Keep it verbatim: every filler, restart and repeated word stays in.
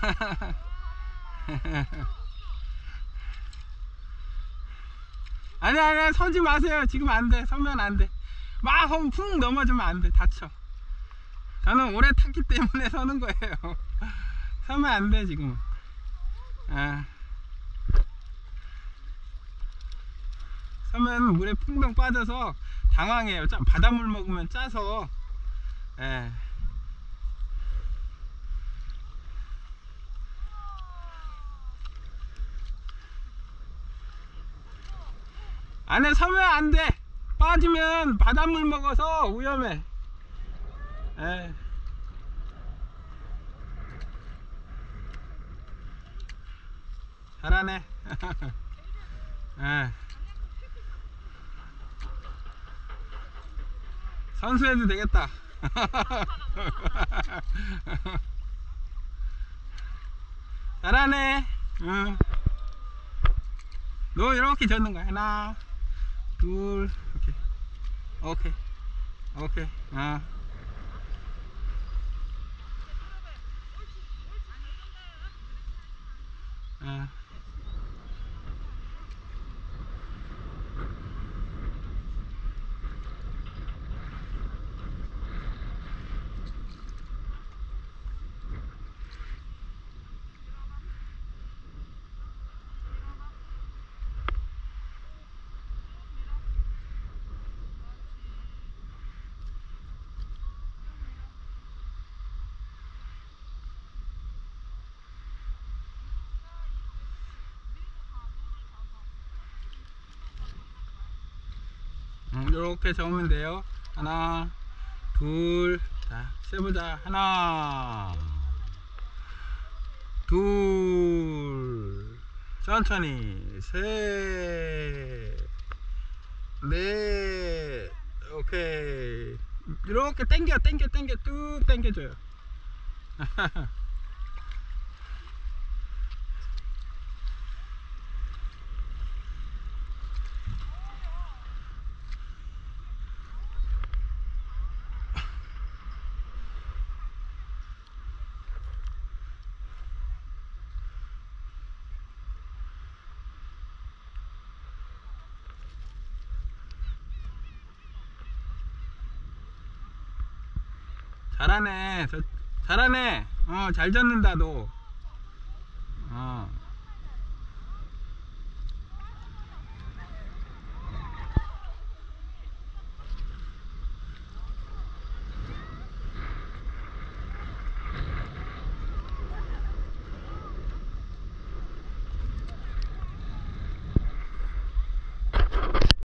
아니 아니 서지 마세요. 지금 안돼. 서면 안돼. 막 하면 푹 넘어지면 안돼. 다쳐. 저는 오래 탔기 때문에 서는 거예요. 서면 안돼 지금. 아. 서면 물에 풍덩 빠져서 당황해요. 짜, 바닷물 먹으면 짜서. 예. 안에 서면 안돼. 빠지면 바닷물 먹어서 위험해. 예. 잘하네. 예. 선수해도 되겠다. 잘하네. 응. 너 이렇게 젓는 거야. 하나, 둘, 오케이, 오케이, 오케이. 아. 아. 이렇게 적으면 돼요. 하나, 둘, 자, 세보자. 하나, 둘, 천천히, 셋, 넷, 오케이. 이렇게 당겨, 당겨, 당겨, 뚝 당겨줘요. 잘하네. 저, 잘하네. 어, 잘 젓는다 너. 어.